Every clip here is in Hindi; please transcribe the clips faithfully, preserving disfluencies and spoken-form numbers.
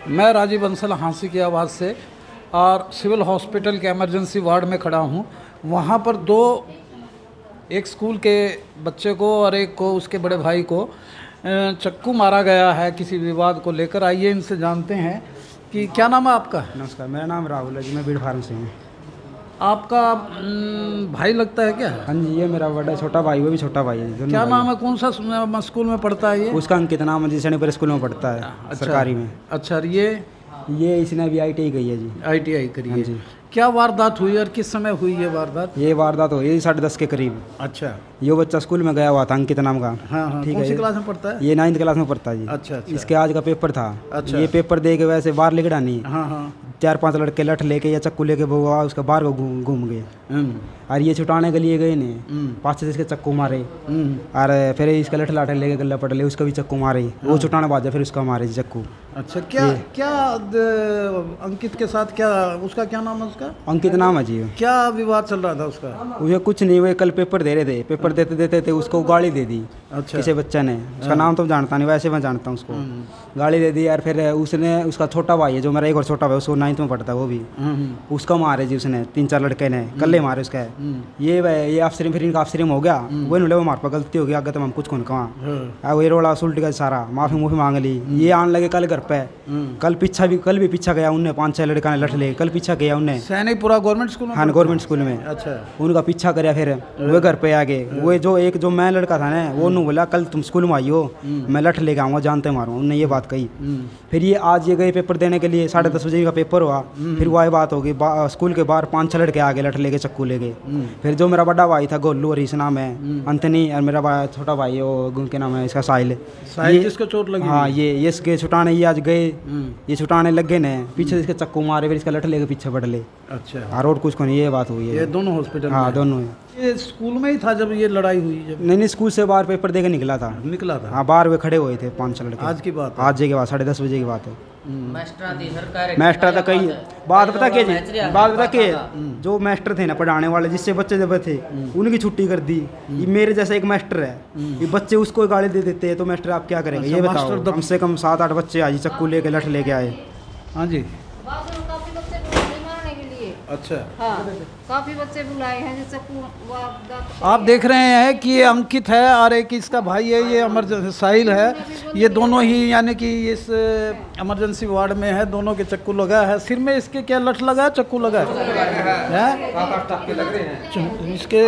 मैं राजीव बंसल हाँसी की आवाज़ से और सिविल हॉस्पिटल के इमरजेंसी वार्ड में खड़ा हूँ। वहाँ पर दो, एक स्कूल के बच्चे को और एक को उसके बड़े भाई को चक्कू मारा गया है किसी विवाद को लेकर। आइए इनसे जानते हैं कि क्या नाम है आपका। नमस्कार, मेरा नाम राहुल है जी, मैं बीड़ फार्म से हूँ। आपका भाई लगता है क्या? हाँ जी, ये मेरा बड़ा छोटा भाई, वो भी छोटा भाई है। क्या नाम है, कौन सा स्कूल में पढ़ता है ये? उसका अंकित नाम है जी, सैनिकपुर स्कूल में पढ़ता है। अच्छा, सरकारी में। अच्छा, ये ये इसने अभी आई टी आई गई है जी। आई टी आई करी है जी। क्या वारदात हुई और किस समय हुई ये वारदात? ये वारदात हुई साढ़े दस के करीब। अच्छा, ये बच्चा स्कूल में गया हुआ था, अंकित नाम का। हाँ हाँ, ठीक कौन सी है। क्लास में पढ़ता है? ये नाइन्थ क्लास में पढ़ता है जी। अच्छा अच्छा। इसके आज का पेपर था। अच्छा। ये पेपर दे के वैसे बाहर लिखड़ा नहीं। हाँ हाँ। चार पांच लड़के लठ लेके या चक्कू लेके वो उसका बाहर घूम घूम गए और ये छुटाने के लिए गए ने, पाँच से इसके चक्कू मारे और फिर इसका लठ लाठे लेके गला पट ले, उसका भी चक्कू मारे। वो छुटाने बाद फिर उसका मारे जी चक्कू। अच्छा, क्या क्या अंकित के साथ क्या, उसका क्या नाम है? उसका अंकित नाम है जी। क्या विवाद चल रहा था उसका? मुझे कुछ नहीं, वो कल पेपर दे रहे थे, पेपर देते देते थे उसको गाली दे दी। अच्छा। किसी बच्चे ने, उसका नाम तो जानता नहीं, वैसे मैं जानता हूँ उसको। गाली दे दी यार। फिर उसने, उसका छोटा भाई है जो मेरा एक और छोटा भाई, उसको नाइन्थ में पढ़ता है, वो भी उसका मारे जी। उसने तीन चार लड़के ने कल्ले मारे उसका। ये ये अफसरी फिर इनका अफसरी में हो गया, वो इन्होंने वो मार पर गलती हो गया, आगे तो हम कुछ कौन कहाँ वो रोड़ा सुलट गया सारा, माफी मुफी मांग ली। ये आने लगे कल घर पे, कल पीछा भी कल भी पीछा गया उनने, पाँच छह लड़का ने लठ ले कल पीछा गया उनने। सैनिकपुरा गवर्नमेंट स्कूल में? हाँ, गवर्नमेंट स्कूल में। अच्छा। उनका पीछा कराया, फिर वो घर पे आ गए। वो जो एक जो मैं लड़का था ना, वो उन्होंने बोला कल तुम स्कूल में आई हो, मैं लठ लेके आऊँगा, जानते मारूँ, उन्होंने ये बात कही। फिर ये आज ये गए पेपर देने के लिए, साढ़े दस बजे का पेपर हुआ। फिर वो बात होगी, स्कूल के बाहर पाँच छह लड़के आ गए लठ लेके चक्कू लेके। फिर जो मेरा बड़ा भाई था गोलू, और इस नाम है अंतनी, और मेरा छोटा भाई है वो के नाम है इसका साहिल। साहिल जिसको चोट लगी? हाँ, ये ये इसके छुटाने ये आज गए, ये छुटाने लग गए ने, पीछे इसके चक्कू मारे, फिर इसका लठ लेके पीछे बढ़ ले। अच्छा। और कुछ को नहीं, ये बात हुई है। ये दोनों हॉस्पिटल? हाँ, दोनों। ये स्कूल में ही था जब ये लड़ाई हुई? जब नहीं नहीं, स्कूल से बाहर पेपर देके निकला था। निकला था? हाँ, बाहर वे खड़े हुए थे पाँच छह लड़के। आज की बात? आज के बाद साढ़े दस बजे की बात है। मास्टर मास्टर तक कही बात पता क्या जी, बात पता क्या, जो मास्टर थे ना पढ़ाने वाले, जिससे बच्चे जब थे उनकी छुट्टी कर दी। ये मेरे जैसा एक मास्टर है, ये बच्चे उसको गाली दे देते हैं, तो मास्टर आप क्या करेंगे? ये बताओ। कम से कम सात आठ बच्चे आज चक्कू लेके लठ लेके आए। हाँ जी। अच्छा। हाँ, काफी बच्चे बुलाए हैं जैसे। आप देख रहे हैं कि ये अंकित है और एक इसका भाई है, ये इमरजेंसी साहिल है। ये दोनों ही यानी कि इस इमरजेंसी वार्ड में है। दोनों के चक्कू लगा है। सिर में इसके क्या लठ लगा है, चक्कू लगा है? इसके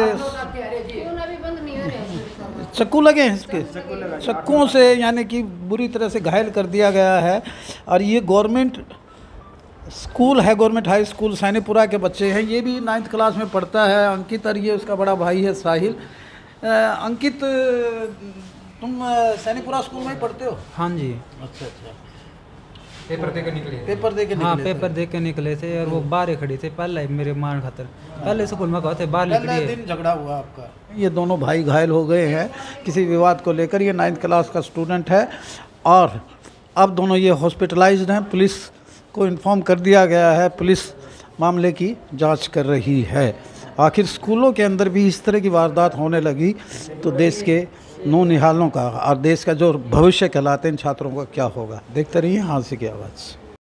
चक्कू लगे हैं, इसके चक्कुओं से यानी कि बुरी तरह से घायल कर दिया गया है। और ये गवर्नमेंट स्कूल है, गवर्नमेंट हाई स्कूल सैनिकपुरा के बच्चे हैं। ये भी नाइन्थ क्लास में पढ़ता है अंकित, और ये उसका बड़ा भाई है साहिल। अंकित, तुम सैनिकपुरा स्कूल में ही पढ़ते हो? हाँ जी। अच्छा अच्छा। पेपर दे के निकले? पेपर दे के निकले? हाँ, पेपर दे के निकले थे और वो बाहर खड़ी थे पहले मेरे मान खातर। पहले स्कूल में गए थे, बाहर निकले। दिन झगड़ा हुआ आपका? ये दोनों भाई घायल हो गए हैं किसी विवाद को लेकर। ये नाइन्थ क्लास का स्टूडेंट है और अब दोनों ये हॉस्पिटलाइज्ड हैं। पुलिस को इन्फॉर्म कर दिया गया है, पुलिस मामले की जांच कर रही है। आखिर स्कूलों के अंदर भी इस तरह की वारदात होने लगी तो देश के नौनिहालों का और देश का जो भविष्य कहलाते हैं इन छात्रों का क्या होगा? देखते रहिए हाँसी की आवाज़।